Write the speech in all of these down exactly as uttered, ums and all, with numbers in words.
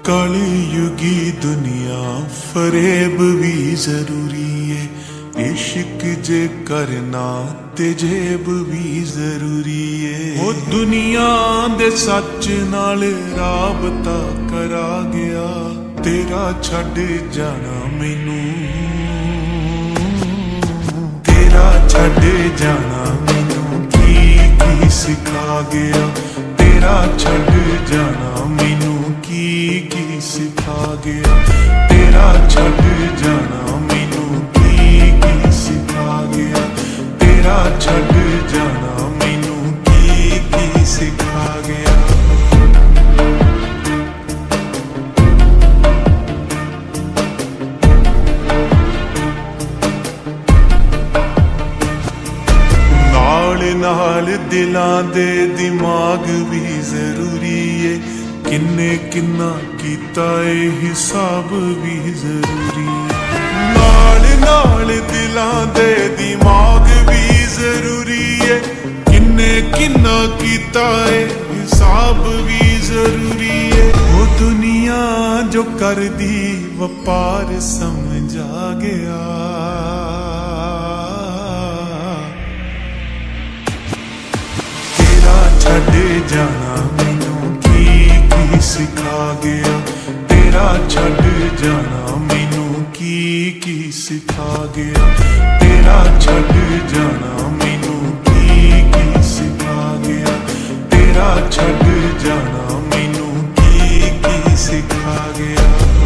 कलयुगी दुनिया फरेब भी जरूरी है, इश्क जे करना ते जेब भी जरूरी है। वो दुनिया दे सच नाल राबता करा गया, तेरा छड़ जाना मैनू, तेरा छड़ जाना मैनू की की सिखा गया, तेरा छड़ जाना मैनू की की सिखा गया, तेरा छड़ जाना मैनू की की सिखा गया, तेरा छड़ जाना मैनू की की सिखा गया। नाल दिलां दे दिमाग भी जरूरी है, किन्ने किन्ना कीता ए हिसाब भी जरूरी है। नाल नाल दिलां दे दिमाग भी जरूरी है, किन्ने किन्ना कीता ए हिसाब भी जरूरी है। वो दुनिया जो कर दी व्यापार समझा गया, छड़ जाना मैनू की की सिखा गया, तेरा छड़ जाना मैनू की की सिखा गया, तेरा छड़ जाना मैनू की की सिखा गया, तेरा छड़ जाना मैनू की की सिखा गया।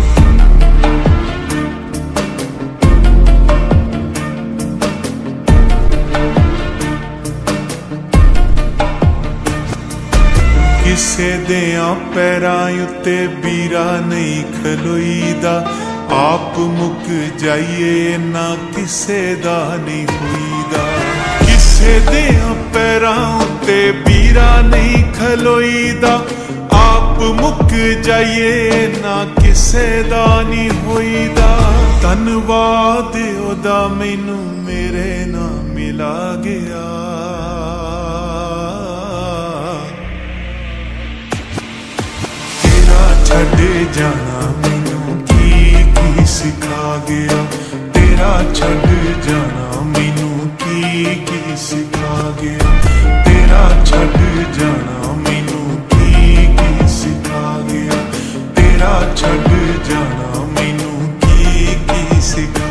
किसे देयां पैरां उत्ते बीरा नहीं खलोईदा, आप मुक जाइए ना किसे दा नहीं होईदा। किसे देयां पैरां उत्ते बीरा नहीं खलोईदा, आप मुक जाइए ना किसे दा नहीं होईदा। धन्नवाद ओदा मैनू मेरे ना मिला गया, छड़ जाना मैनू की की सिखा गया, तेरा छड़ जाना मैनू की की सिखा गया, तेरा छड़ जाना मैनू की की सिखा गया, तेरा छड़ जाना मैनू की की सिखा